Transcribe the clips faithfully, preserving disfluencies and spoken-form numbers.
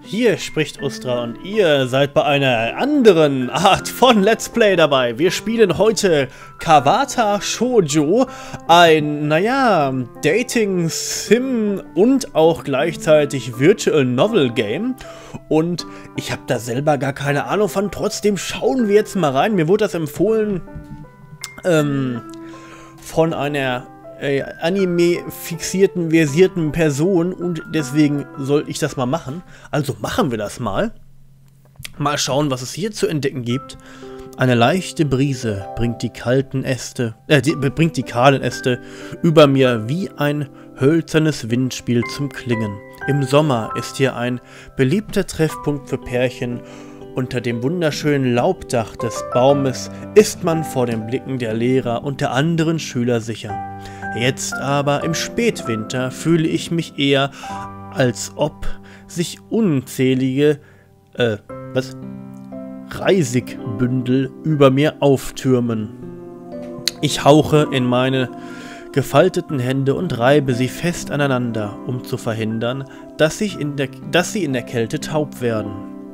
Hier spricht Ustra und ihr seid bei einer anderen Art von Let's Play dabei. Wir spielen heute Kawata Shoujo, ein, naja, Dating, Sim und auch gleichzeitig Virtual Novel Game. Und ich habe da selber gar keine Ahnung von, trotzdem schauen wir jetzt mal rein. Mir wurde das empfohlen ähm, von einer Äh, Anime-fixierten, versierten Person und deswegen soll ich das mal machen. Also machen wir das mal. Mal schauen, was es hier zu entdecken gibt. Eine leichte Brise bringt die kalten Äste, äh, die, bringt die kahlen Äste über mir wie ein hölzernes Windspiel zum Klingen. Im Sommer ist hier ein beliebter Treffpunkt für Pärchen. Unter dem wunderschönen Laubdach des Baumes ist man vor den Blicken der Lehrer und der anderen Schüler sicher. Jetzt aber im Spätwinter fühle ich mich eher, als ob sich unzählige, äh, was? Reisigbündel über mir auftürmen. Ich hauche in meine gefalteten Hände und reibe sie fest aneinander, um zu verhindern, dass, ich in der, dass sie in der Kälte taub werden.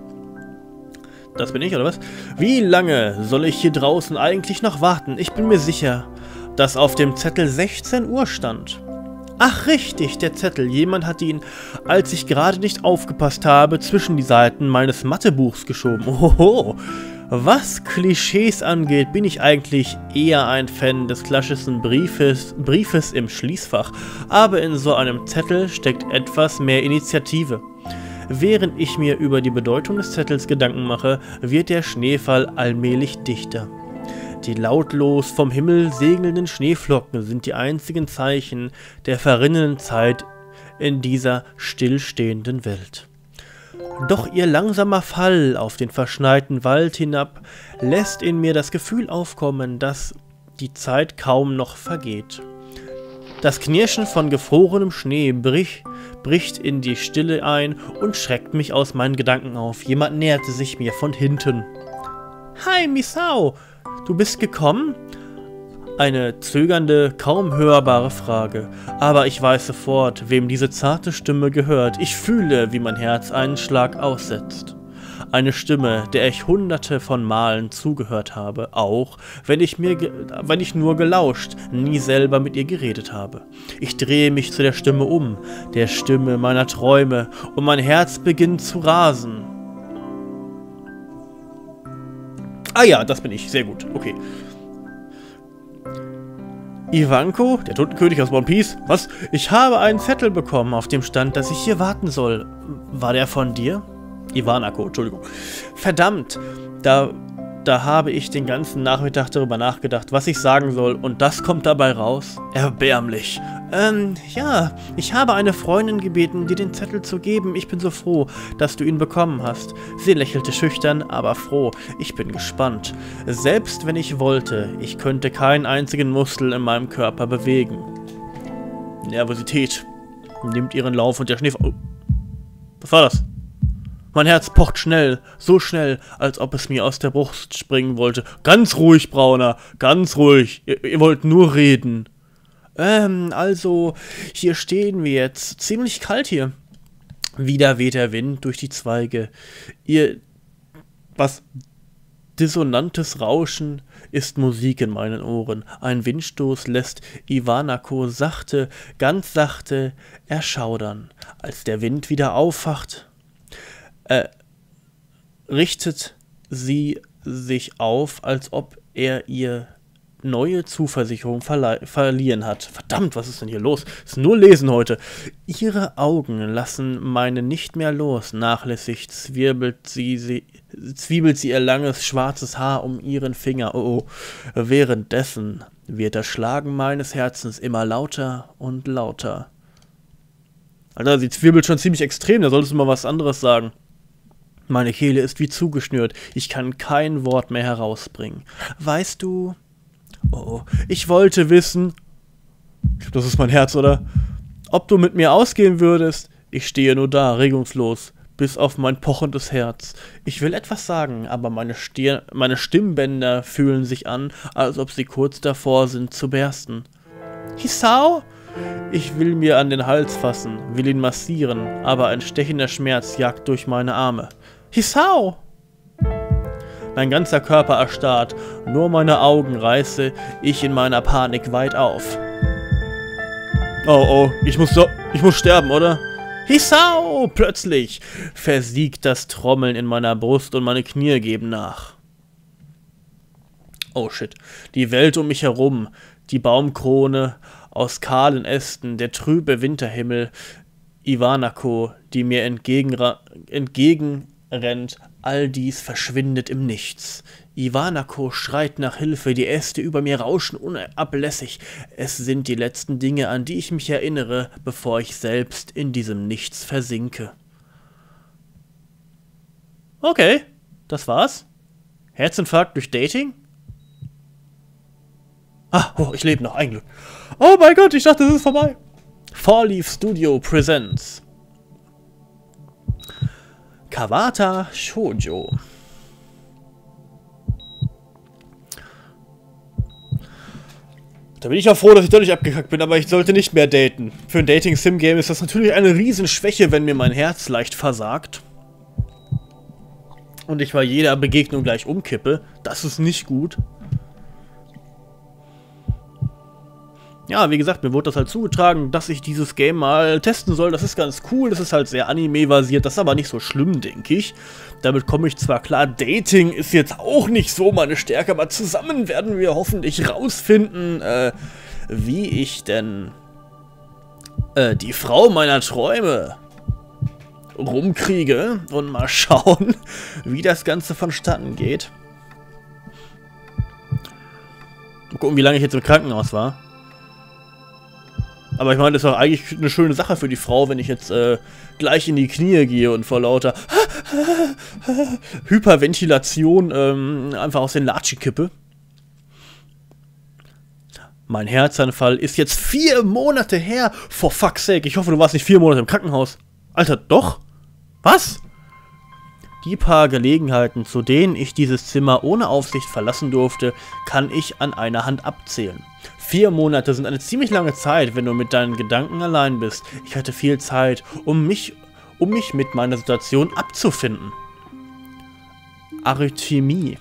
Das bin ich, oder was? Wie lange soll ich hier draußen eigentlich noch warten? Ich bin mir sicher, dass auf dem Zettel sechzehn Uhr stand. Ach richtig, der Zettel. Jemand hat ihn, als ich gerade nicht aufgepasst habe, zwischen die Seiten meines Mathebuchs geschoben. Oho, was Klischees angeht, bin ich eigentlich eher ein Fan des klassischen Briefes, Briefes im Schließfach. Aber in so einem Zettel steckt etwas mehr Initiative. Während ich mir über die Bedeutung des Zettels Gedanken mache, wird der Schneefall allmählich dichter. Die lautlos vom Himmel segelnden Schneeflocken sind die einzigen Zeichen der verrinnenden Zeit in dieser stillstehenden Welt. Doch ihr langsamer Fall auf den verschneiten Wald hinab lässt in mir das Gefühl aufkommen, dass die Zeit kaum noch vergeht. Das Knirschen von gefrorenem Schnee brich, bricht in die Stille ein und schreckt mich aus meinen Gedanken auf. Jemand näherte sich mir von hinten. Hi, Misao! Du bist gekommen? Eine zögernde, kaum hörbare Frage. Aber ich weiß sofort, wem diese zarte Stimme gehört. Ich fühle, wie mein Herz einen Schlag aussetzt. Eine Stimme, der ich hunderte von Malen zugehört habe, auch wenn ich, mir wenn ich nur gelauscht, nie selber mit ihr geredet habe. Ich drehe mich zu der Stimme um, der Stimme meiner Träume, und mein Herz beginnt zu rasen. Ah ja, das bin ich, sehr gut, okay. Ivanko, der Totenkönig aus One Piece, was? Ich habe einen Zettel bekommen, auf dem stand, dass ich hier warten soll. War der von dir? Ivanako, Entschuldigung. Verdammt, da, da habe ich den ganzen Nachmittag darüber nachgedacht, was ich sagen soll, und das kommt dabei raus? Erbärmlich. Ähm, ja, ich habe eine Freundin gebeten, dir den Zettel zu geben. Ich bin so froh, dass du ihn bekommen hast. Sie lächelte schüchtern, aber froh. Ich bin gespannt. Selbst wenn ich wollte, ich könnte keinen einzigen Muskel in meinem Körper bewegen. Nervosität nimmt ihren Lauf und der Schnee... Oh. Was war das? Mein Herz pocht schnell, so schnell, als ob es mir aus der Brust springen wollte. Ganz ruhig, Brauner, ganz ruhig. Ihr, ihr wollt nur reden. Ähm, also, hier stehen wir jetzt. Ziemlich kalt hier. Wieder weht der Wind durch die Zweige. Ihr... Was... Dissonantes Rauschen ist Musik in meinen Ohren. Ein Windstoß lässt Ivanako sachte, ganz sachte erschaudern. Als der Wind wieder aufwacht... Äh, richtet sie sich auf, als ob er ihr neue Zuversicherung verliehen hat. Verdammt, was ist denn hier los? Ist nur Lesen heute. Ihre Augen lassen meine nicht mehr los. Nachlässig zwirbelt sie, sie, zwiebelt sie ihr langes, schwarzes Haar um ihren Finger. Oh, oh. Währenddessen wird das Schlagen meines Herzens immer lauter und lauter. Alter, sie zwirbelt schon ziemlich extrem, da solltest du mal was anderes sagen. Meine Kehle ist wie zugeschnürt. Ich kann kein Wort mehr herausbringen. Weißt du... Oh, ich wollte wissen... Das ist mein Herz, oder? Ob du mit mir ausgehen würdest? Ich stehe nur da, regungslos, bis auf mein pochendes Herz. Ich will etwas sagen, aber meine, Stir meine Stimmbänder fühlen sich an, als ob sie kurz davor sind zu bersten. Hisao? Ich will mir an den Hals fassen, will ihn massieren, aber ein stechender Schmerz jagt durch meine Arme. Hisao! Mein ganzer Körper erstarrt, nur meine Augen reiße ich in meiner Panik weit auf. Oh oh, ich muss so, ich muss sterben, oder? Hisao! Plötzlich versiegt das Trommeln in meiner Brust und meine Knie geben nach. Oh shit. Die Welt um mich herum, die Baumkrone aus kahlen Ästen, der trübe Winterhimmel, Ivanako, die mir entgegenrennt, all dies verschwindet im Nichts. Ivanako schreit nach Hilfe, die Äste über mir rauschen unablässig. Es sind die letzten Dinge, an die ich mich erinnere, bevor ich selbst in diesem Nichts versinke. Okay, das war's. Herzinfarkt durch Dating? Ah, oh, ich lebe noch, ein Glück. Oh mein Gott, ich dachte, es ist vorbei. Four Leaf Studio Presents Kawata Shoujo. Da bin ich auch froh, dass ich deutlich abgekackt bin, aber ich sollte nicht mehr daten. Für ein Dating-Sim-Game ist das natürlich eine Riesenschwäche, wenn mir mein Herz leicht versagt. Und ich bei jeder Begegnung gleich umkippe. Das ist nicht gut. Ja, wie gesagt, mir wurde das halt zugetragen, dass ich dieses Game mal testen soll. Das ist ganz cool, das ist halt sehr Anime-basiert, das ist aber nicht so schlimm, denke ich. Damit komme ich zwar klar, Dating ist jetzt auch nicht so meine Stärke, aber zusammen werden wir hoffentlich rausfinden, äh, wie ich denn äh, die Frau meiner Träume rumkriege und mal schauen, wie das Ganze vonstatten geht. Mal gucken, wie lange ich jetzt im Krankenhaus war. Aber ich meine, das ist doch eigentlich eine schöne Sache für die Frau, wenn ich jetzt äh, gleich in die Knie gehe und vor lauter Hyperventilation ähm, einfach aus den Latschen kippe. Mein Herzanfall ist jetzt vier Monate her. For fuck's sake, ich hoffe, du warst nicht vier Monate im Krankenhaus. Alter, doch? Was? Die paar Gelegenheiten, zu denen ich dieses Zimmer ohne Aufsicht verlassen durfte, kann ich an einer Hand abzählen. Vier Monate sind eine ziemlich lange Zeit, wenn du mit deinen Gedanken allein bist. Ich hatte viel Zeit, um mich, um mich mit meiner Situation abzufinden. Arrhythmie.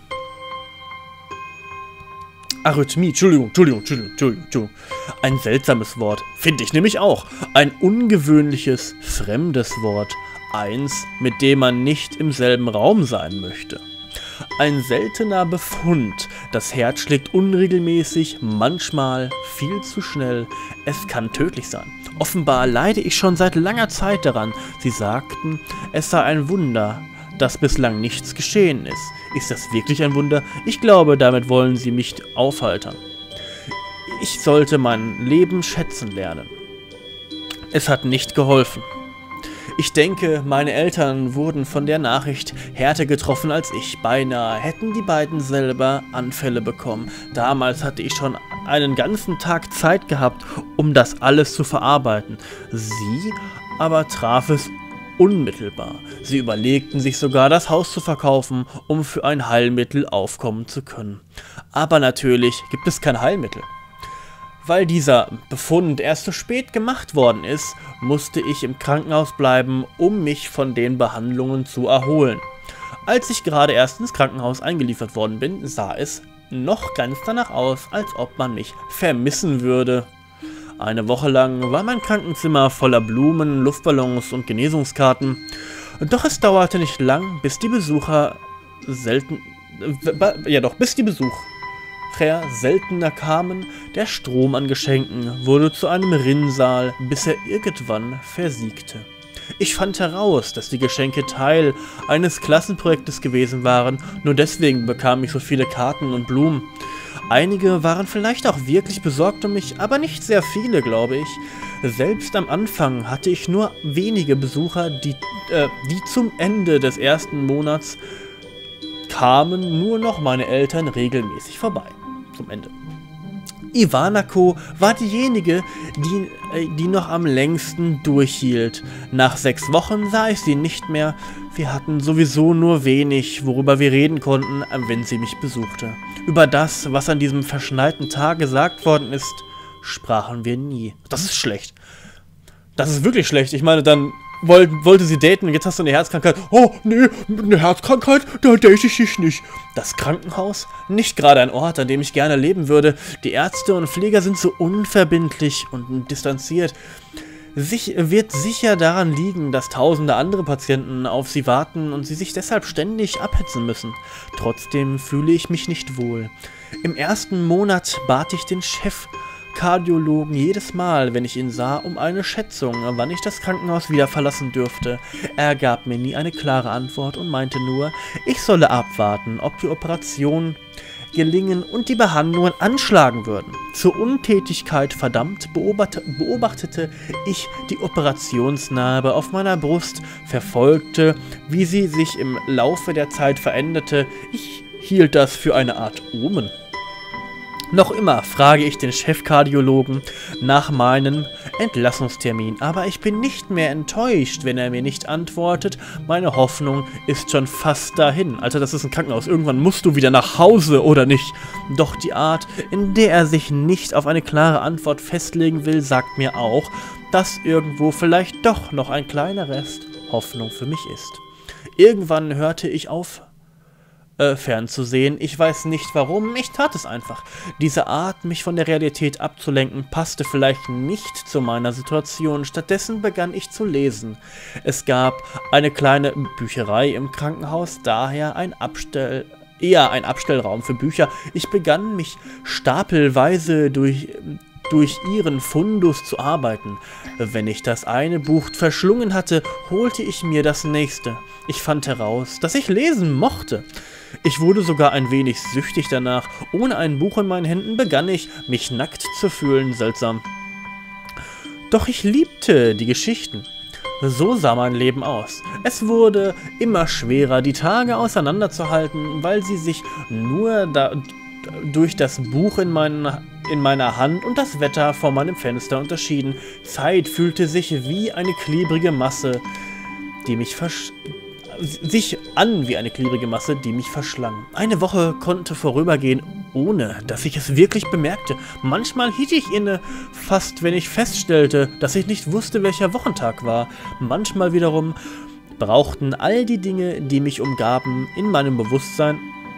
Arrhythmie, Entschuldigung, Entschuldigung, Entschuldigung, Entschuldigung, Entschuldigung. Ein seltsames Wort, finde ich nämlich auch. Ein ungewöhnliches, fremdes Wort. Eins, mit dem man nicht im selben Raum sein möchte. Ein seltener Befund. Das Herz schlägt unregelmäßig, manchmal viel zu schnell. Es kann tödlich sein. Offenbar leide ich schon seit langer Zeit daran. Sie sagten, es sei ein Wunder, dass bislang nichts geschehen ist. Ist das wirklich ein Wunder? Ich glaube, damit wollen sie mich aufheitern. Ich sollte mein Leben schätzen lernen. Es hat nicht geholfen. Ich denke, meine Eltern wurden von der Nachricht härter getroffen als ich. Beinahe hätten die beiden selber Anfälle bekommen. Damals hatte ich schon einen ganzen Tag Zeit gehabt, um das alles zu verarbeiten. Sie aber traf es unmittelbar. Sie überlegten sich sogar, das Haus zu verkaufen, um für ein Heilmittel aufkommen zu können. Aber natürlich gibt es kein Heilmittel. Weil dieser Befund erst zu spät gemacht worden ist, musste ich im Krankenhaus bleiben, um mich von den Behandlungen zu erholen. Als ich gerade erst ins Krankenhaus eingeliefert worden bin, sah es noch ganz danach aus, als ob man mich vermissen würde. Eine Woche lang war mein Krankenzimmer voller Blumen, Luftballons und Genesungskarten. Doch es dauerte nicht lang, bis die Besucher selten... Äh, ja doch, bis die Besucher... seltener kamen, der Strom an Geschenken wurde zu einem Rinnsal, bis er irgendwann versiegte. Ich fand heraus, dass die Geschenke Teil eines Klassenprojektes gewesen waren, nur deswegen bekam ich so viele Karten und Blumen. Einige waren vielleicht auch wirklich besorgt um mich, aber nicht sehr viele, glaube ich. Selbst am Anfang hatte ich nur wenige Besucher, die, äh, die zum Ende des ersten Monats kamen nur noch meine Eltern regelmäßig vorbei. Zum Ende. Ivanako war diejenige, die, die noch am längsten durchhielt. Nach sechs Wochen sah ich sie nicht mehr. Wir hatten sowieso nur wenig, worüber wir reden konnten, wenn sie mich besuchte. Über das, was an diesem verschneiten Tag gesagt worden ist, sprachen wir nie. Das ist schlecht. Das ist wirklich schlecht. Ich meine, dann wollt, wollte sie daten und jetzt hast du eine Herzkrankheit. Oh, nee, eine Herzkrankheit, da date ich dich nicht. Das Krankenhaus? Nicht gerade ein Ort, an dem ich gerne leben würde. Die Ärzte und Pfleger sind so unverbindlich und distanziert. Sich wird sicher daran liegen, dass tausende andere Patienten auf sie warten und sie sich deshalb ständig abhetzen müssen. Trotzdem fühle ich mich nicht wohl. Im ersten Monat bat ich den Chefkardiologen jedes Mal, wenn ich ihn sah, um eine Schätzung, wann ich das Krankenhaus wieder verlassen dürfte. Er gab mir nie eine klare Antwort und meinte nur, ich solle abwarten, ob die Operation gelingen und die Behandlungen anschlagen würden. Zur Untätigkeit verdammt beobacht, beobachtete ich die Operationsnarbe auf meiner Brust, verfolgte, wie sie sich im Laufe der Zeit veränderte. Ich hielt das für eine Art Omen. Noch immer frage ich den Chefkardiologen nach meinem Entlassungstermin, aber ich bin nicht mehr enttäuscht, wenn er mir nicht antwortet. Meine Hoffnung ist schon fast dahin. Also das ist ein Krankenhaus. Irgendwann musst du wieder nach Hause, oder nicht? Doch die Art, in der er sich nicht auf eine klare Antwort festlegen will, sagt mir auch, dass irgendwo vielleicht doch noch ein kleiner Rest Hoffnung für mich ist. Irgendwann hörte ich auf, fernzusehen. Ich weiß nicht warum, ich tat es einfach. Diese Art, mich von der Realität abzulenken, passte vielleicht nicht zu meiner Situation. Stattdessen begann ich zu lesen. Es gab eine kleine Bücherei im Krankenhaus, daher ein Abstell... eher ein Abstellraum für Bücher. Ich begann mich stapelweise durch... durch ihren Fundus zu arbeiten. Wenn ich das eine Buch verschlungen hatte, holte ich mir das nächste. Ich fand heraus, dass ich lesen mochte. Ich wurde sogar ein wenig süchtig danach. Ohne ein Buch in meinen Händen begann ich, mich nackt zu fühlen. Seltsam. Doch ich liebte die Geschichten. So sah mein Leben aus. Es wurde immer schwerer, die Tage auseinanderzuhalten, weil sie sich nur da durch das Buch in, meinen, in meiner Hand und das Wetter vor meinem Fenster unterschieden. Zeit fühlte sich wie eine klebrige Masse, die mich versch sich an wie eine klebrige Masse, die mich verschlang. Eine Woche konnte vorübergehen, ohne dass ich es wirklich bemerkte. Manchmal hielt ich inne, fast wenn ich feststellte, dass ich nicht wusste, welcher Wochentag war. Manchmal wiederum brauchten all die Dinge, die mich umgaben, in meinem Bewusstsein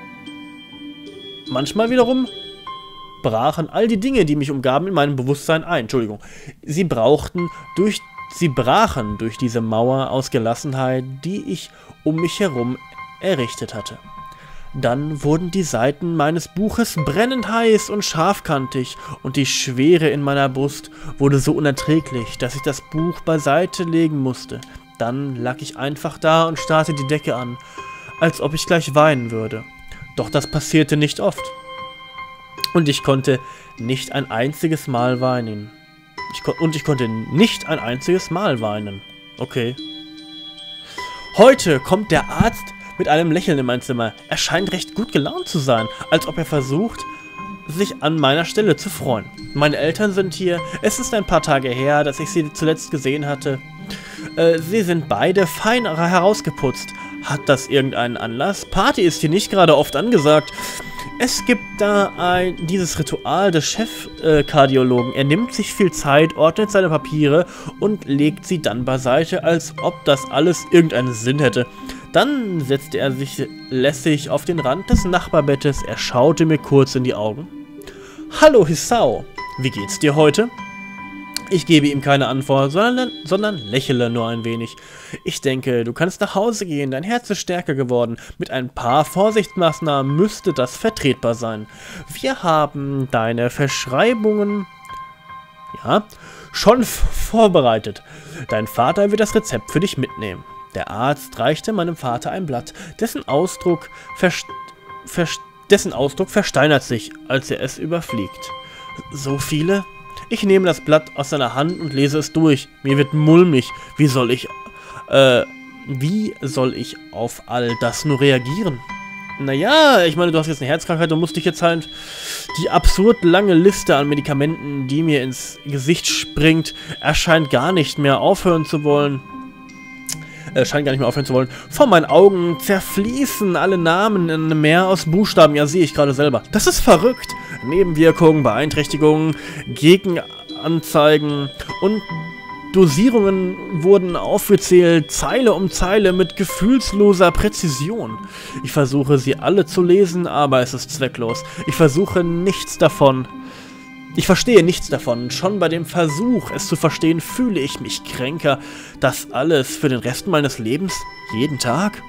Manchmal wiederum brachen all die Dinge, die mich umgaben, in meinem Bewusstsein ein. Entschuldigung. Sie brauchten durch, sie brachen durch diese Mauer aus Gelassenheit, die ich um mich herum errichtet hatte. Dann wurden die Seiten meines Buches brennend heiß und scharfkantig und die Schwere in meiner Brust wurde so unerträglich, dass ich das Buch beiseite legen musste. Dann lag ich einfach da und starrte die Decke an, als ob ich gleich weinen würde. Doch das passierte nicht oft. Und ich konnte nicht ein einziges Mal weinen. Ich und ich konnte nicht ein einziges Mal weinen. Okay. Heute kommt der Arzt mit einem Lächeln in mein Zimmer. Er scheint recht gut gelaunt zu sein, als ob er versucht, sich an meiner Stelle zu freuen. Meine Eltern sind hier. Es ist ein paar Tage her, dass ich sie zuletzt gesehen hatte. Äh, sie sind beide fein herausgeputzt. Hat das irgendeinen Anlass? Party ist hier nicht gerade oft angesagt. Es gibt da ein dieses Ritual des Chefkardiologen. Äh, er nimmt sich viel Zeit, ordnet seine Papiere und legt sie dann beiseite, als ob das alles irgendeinen Sinn hätte. Dann setzte er sich lässig auf den Rand des Nachbarbettes. Er schaute mir kurz in die Augen. Hallo Hisao, wie geht's dir heute? Ich gebe ihm keine Antwort, sondern, sondern lächle nur ein wenig. Ich denke, du kannst nach Hause gehen, dein Herz ist stärker geworden. Mit ein paar Vorsichtsmaßnahmen müsste das vertretbar sein. Wir haben deine Verschreibungen, ja, schon vorbereitet. Dein Vater wird das Rezept für dich mitnehmen. Der Arzt reichte meinem Vater ein Blatt, dessen Ausdruck, vers vers dessen Ausdruck versteinert sich, als er es überfliegt. So viele? Ich nehme das Blatt aus seiner Hand und lese es durch. Mir wird mulmig. Wie soll ich, äh, wie soll ich auf all das nur reagieren? Naja, ich meine, du hast jetzt eine Herzkrankheit und musst dich jetzt halt die absurd lange Liste an Medikamenten, die mir ins Gesicht springt, erscheint gar nicht mehr aufhören zu wollen. äh, scheint gar nicht mehr aufhören zu wollen. Vor meinen Augen zerfließen alle Namen in einem Meer aus Buchstaben. Ja, sehe ich gerade selber. Das ist verrückt. Nebenwirkungen, Beeinträchtigungen, Gegenanzeigen und Dosierungen wurden aufgezählt, Zeile um Zeile mit gefühlsloser Präzision. Ich versuche sie alle zu lesen, aber es ist zwecklos. Ich versuche nichts davon. Ich verstehe nichts davon. Schon bei dem Versuch, es zu verstehen, fühle ich mich kränker. Das alles für den Rest meines Lebens? Jeden Tag?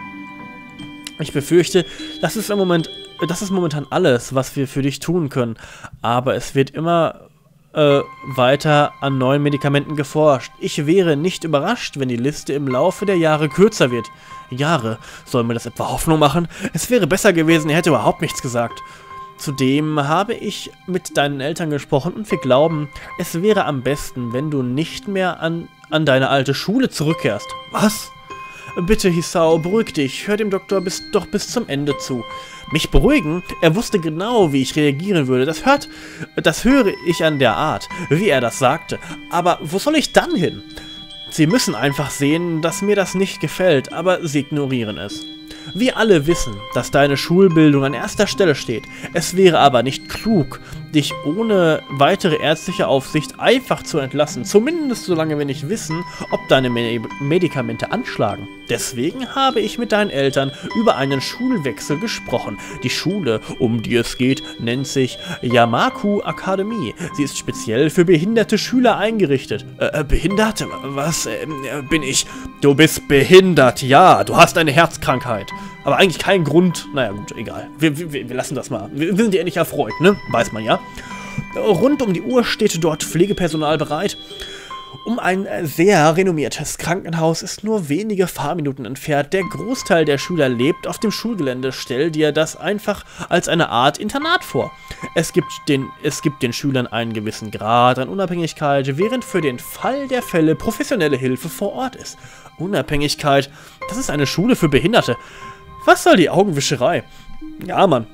Ich befürchte, das ist im Moment, das ist momentan alles, was wir für dich tun können. Aber es wird immer Äh, weiter an neuen Medikamenten geforscht. Ich wäre nicht überrascht, wenn die Liste im Laufe der Jahre kürzer wird. Jahre? Soll mir das etwa Hoffnung machen? Es wäre besser gewesen, er hätte überhaupt nichts gesagt. Zudem habe ich mit deinen Eltern gesprochen und wir glauben, es wäre am besten, wenn du nicht mehr an, an deine alte Schule zurückkehrst. Was? Bitte, Hisao, beruhig dich. Hör dem Doktor bis, doch bis zum Ende zu. Mich beruhigen? Er wusste genau, wie ich reagieren würde. Das hört, das höre ich an der Art, wie er das sagte. Aber wo soll ich dann hin? Sie müssen einfach sehen, dass mir das nicht gefällt, aber sie ignorieren es. Wir alle wissen, dass deine Schulbildung an erster Stelle steht. Es wäre aber nicht klug, dich ohne weitere ärztliche Aufsicht einfach zu entlassen. Zumindest solange wir nicht wissen, ob deine Me- Medikamente anschlagen. Deswegen habe ich mit deinen Eltern über einen Schulwechsel gesprochen. Die Schule, um die es geht, nennt sich Yamaku Akademie. Sie ist speziell für behinderte Schüler eingerichtet. Äh, behindert? Was äh, bin ich? Du bist behindert, ja. Du hast eine Herzkrankheit. Aber eigentlich kein Grund. Naja, gut, egal. Wir, wir, wir lassen das mal. Wir, wir sind ja nicht erfreut, ne? Weiß man ja. Rund um die Uhr steht dort Pflegepersonal bereit. Um ein sehr renommiertes Krankenhaus ist nur wenige Fahrminuten entfernt. Der Großteil der Schüler lebt auf dem Schulgelände. Stell dir das einfach als eine Art Internat vor. Es gibt den, es gibt den Schülern einen gewissen Grad an Unabhängigkeit, während für den Fall der Fälle professionelle Hilfe vor Ort ist. Unabhängigkeit? Das ist eine Schule für Behinderte. Was soll die Augenwischerei? Ja, Mann.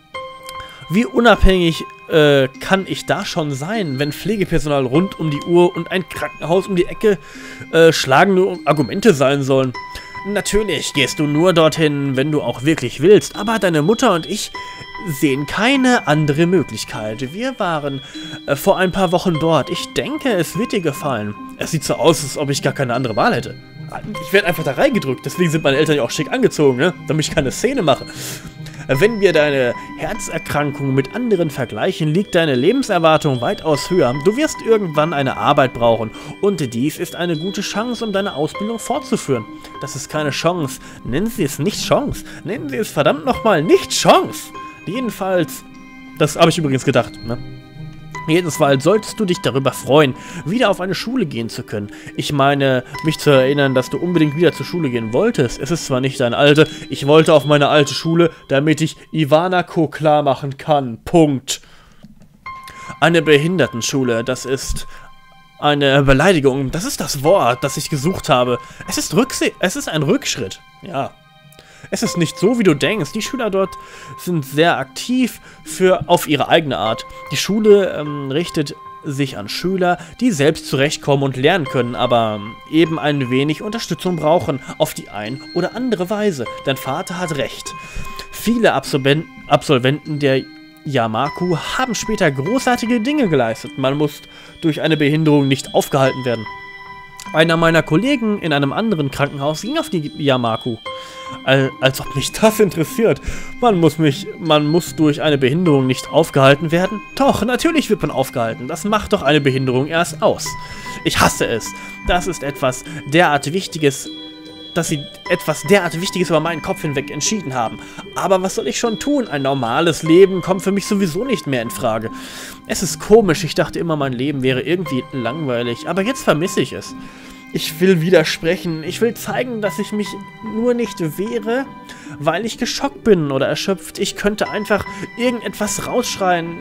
Wie unabhängig äh, kann ich da schon sein, wenn Pflegepersonal rund um die Uhr und ein Krankenhaus um die Ecke äh, schlagende Argumente sein sollen? Natürlich gehst du nur dorthin, wenn du auch wirklich willst, aber deine Mutter und ich sehen keine andere Möglichkeit. Wir waren äh, vor ein paar Wochen dort. Ich denke, es wird dir gefallen. Es sieht so aus, als ob ich gar keine andere Wahl hätte. Ich werde einfach da reingedrückt, deswegen sind meine Eltern ja auch schick angezogen, ne? Damit ich keine Szene mache. Wenn wir deine Herzerkrankung mit anderen vergleichen, liegt deine Lebenserwartung weitaus höher. Du wirst irgendwann eine Arbeit brauchen und dies ist eine gute Chance, um deine Ausbildung fortzuführen. Das ist keine Chance. Nennen Sie es nicht Chance. Nennen Sie es verdammt nochmal nicht Chance. Jedenfalls, das habe ich übrigens gedacht, ne? Jedenfalls solltest du dich darüber freuen, wieder auf eine Schule gehen zu können. Ich meine, mich zu erinnern, dass du unbedingt wieder zur Schule gehen wolltest. Es ist zwar nicht deine alte, ich wollte auf meine alte Schule, damit ich Ivanako klar machen kann. Punkt. Eine Behindertenschule, das ist eine Beleidigung. Das ist das Wort, das ich gesucht habe. Es ist Rückse- es ist ein Rückschritt. Ja. Es ist nicht so, wie du denkst. Die Schüler dort sind sehr aktiv für, auf ihre eigene Art. Die Schule ähm, richtet sich an Schüler, die selbst zurechtkommen und lernen können, aber eben ein wenig Unterstützung brauchen, auf die ein oder andere Weise. Dein Vater hat recht. Viele Absolven- Absolventen der Yamaku haben später großartige Dinge geleistet. Man muss durch eine Behinderung nicht aufgehalten werden. Einer meiner Kollegen in einem anderen Krankenhaus ging auf die Yamaku. Als ob mich das interessiert. Man muss mich, man muss durch eine Behinderung nicht aufgehalten werden? Doch, natürlich wird man aufgehalten. Das macht doch eine Behinderung erst aus. Ich hasse es. Das ist etwas derart Wichtiges, dass sie etwas derart Wichtiges über meinen Kopf hinweg entschieden haben. Aber was soll ich schon tun? Ein normales Leben kommt für mich sowieso nicht mehr in Frage. Es ist komisch, ich dachte immer, mein Leben wäre irgendwie langweilig, aber jetzt vermisse ich es. Ich will widersprechen, ich will zeigen, dass ich mich nur nicht wehre, weil ich geschockt bin oder erschöpft. Ich könnte einfach irgendetwas rausschreien,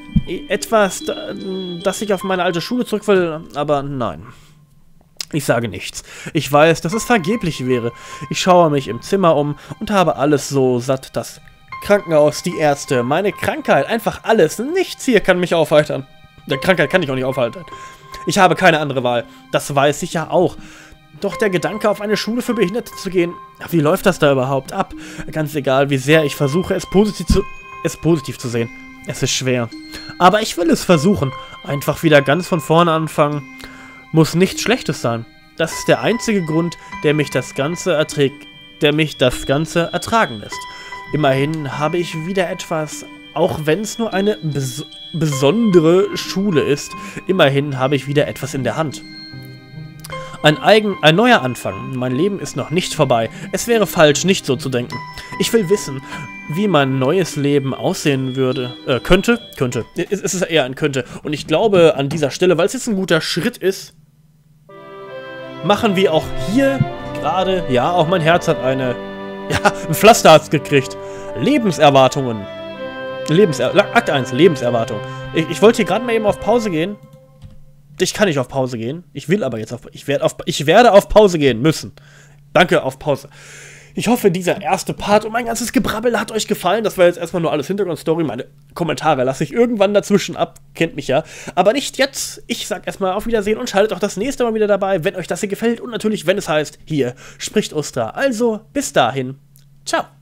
etwas, dass ich auf meine alte Schule zurück will, aber nein. Ich sage nichts. Ich weiß, dass es vergeblich wäre. Ich schaue mich im Zimmer um und habe alles so satt. Das Krankenhaus, die Ärzte, meine Krankheit, einfach alles. Nichts hier kann mich aufheitern. Der Krankheit kann ich auch nicht aufhalten. Ich habe keine andere Wahl. Das weiß ich ja auch. Doch der Gedanke, auf eine Schule für Behinderte zu gehen, wie läuft das da überhaupt ab? Ganz egal, wie sehr ich versuche, es positiv zu, es positiv zu sehen. Es ist schwer. Aber ich will es versuchen. Einfach wieder ganz von vorne anfangen. Muss nichts Schlechtes sein. Das ist der einzige Grund, der mich das Ganze erträgt, der mich das Ganze ertragen lässt. Immerhin habe ich wieder etwas, auch wenn es nur eine bes besondere Schule ist, immerhin habe ich wieder etwas in der Hand. Ein, eigen, ein neuer Anfang. Mein Leben ist noch nicht vorbei. Es wäre falsch, nicht so zu denken. Ich will wissen, wie mein neues Leben aussehen würde. Äh, könnte? Könnte. Es, es ist eher ein könnte. Und ich glaube an dieser Stelle, weil es jetzt ein guter Schritt ist, machen wir auch hier gerade, ja, auch mein Herz hat eine, ja, ein Pflasterarzt gekriegt. Lebenserwartungen. Lebenser Akt eins, Lebenserwartung. Ich, ich wollte hier gerade mal eben auf Pause gehen. Ich kann nicht auf Pause gehen. Ich will aber jetzt auf... Ich werde auf, ich werde auf Pause gehen müssen. Danke, auf Pause. Ich hoffe, dieser erste Part und mein ganzes Gebrabbel hat euch gefallen. Das war jetzt erstmal nur alles Hintergrundstory. Meine Kommentare lasse ich irgendwann dazwischen ab. Kennt mich ja. Aber nicht jetzt. Ich sag erstmal auf Wiedersehen und schaltet auch das nächste Mal wieder dabei, wenn euch das hier gefällt. Und natürlich, wenn es heißt, hier spricht Ustra. Also, bis dahin. Ciao.